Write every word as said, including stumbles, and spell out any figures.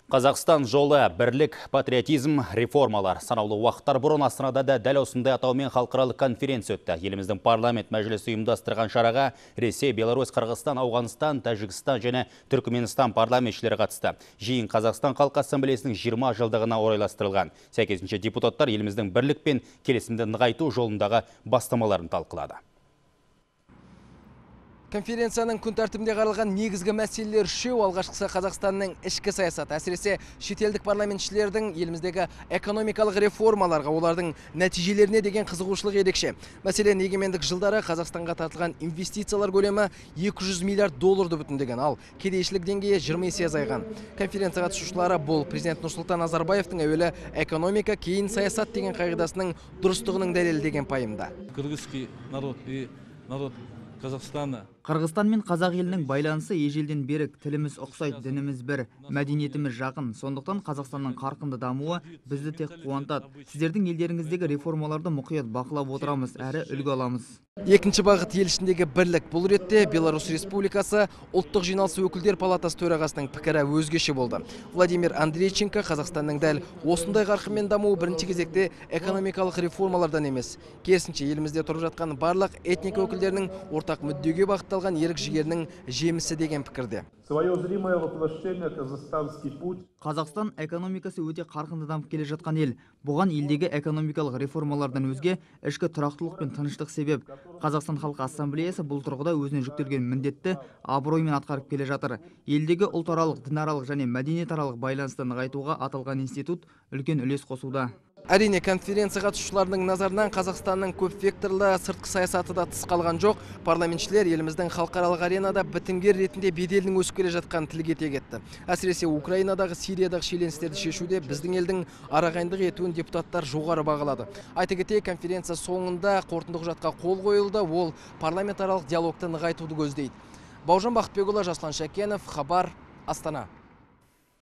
Қазақстан жолы бірлік, патриотизм, реформалар. Санаулы уақыттар бұрын Астанада да дәл осындай атаумен халықаралық конференция өтті. Еліміздің парламент мәжілісі ұйымдастырған шараға Ресей, Беларусь, Қырғызстан, Ауғанстан, Тәжікстан және Түркменстан парламентшілері қатысты. Жиын Қазақстан Халқы Ассамблеясының жиырма жылдығына орайластырылған. Сәйкесінше депутаттар еліміздің бірлік пен келісімді нығайту жолындағы бастамаларын талқылады. Конференцияның күн тәртібінде қаралған негізгі мәселелер үшеу. Алғашқысы Қазақстанның ішкі саясаты, әсіресе шетелдік парламентшілердің еліміздегі экономикалық реформаларға, олардың нәтижелеріне деген қызығушылық ерекше. Мәселен, егемендік жылдары Қазақстанға тартылған инвестициялар көлемі екі жүз миллиард долларды бүтіндеген, ал кедейшілік деңгейі жиырма есе азайған. Конференция қатысушылары бұл президент Нұрсұлтан Назарбаевтың әуелі экономика, кейін саясат деген қағидасының дұрыстығының дәлелі деген пайымда. Кыргызский народ и народ Қазақстана. Қырғызстан мен қазақ елінің байланысы ежелден берік, тіліміз ұқсайды, дініміз бір, мәдениетіміз жақын. Сондықтан Қазақстанның қарқынды дамуы бізді тек қуантады. Сіздердің елдеріңіздегі реформаларды мұқият бақылап отырамыз, әрі үлгі аламыз. Екінші бағыт ел ішіндегі бірлік. Бұл ретте Беларусь Республикасы ұлттық жиналысы өкілдер палатасы төрағасының пікірі өзгеше болды. Владимир Андрейченко Қазақстанның дәл осындай қарқынмен дамуы бірінші кезекте экономикалық реформалардан емес, керісінше елімізде тұрып жатқан барлық этника өкілдерінің ортақ мүддеге бағытталған ерік жігерінің жемісі деген пікірде. Қазақстан экономикасы өте қарқынды дамып келе жатқан ел. Бұған елдегі экономикалық реформалардан өзге ішкі тұрақтылық пен тыныштық себеп. Қазақстан Халқы Ассамблеясы бұл тұрғыда өзіне жүктелген міндетті абыроймен атқарып келе жатыр. Елдегі ұлтаралық, дінаралық және мәдениетаралық байланысты нығайтуға аталған институт үлкен үлес қосуда. Әрине, конференция қатысушыларының назарынан Қазақстанның көп векторлы сыртқы саясаты да тыс қалған жоқ. Парламентшілер еліміздің халықаралық аренада бітімгер ретінде беделінің өсіп келе жатқан тілге тиек етті. Әсіресе Украинадағы, Сириядағы шиеленістерді шешуде біздің елдің арағайындық етуін депутаттар жоғары бағалады. Айта кетейік, конференция соңында қорытынды құжатқа қол қойылды, ол парламентаралық диалогты нығайтуды көздейді. Бауыржан Бақытбекұлы, Жасұлан Шәкенов, Хабар, Астана.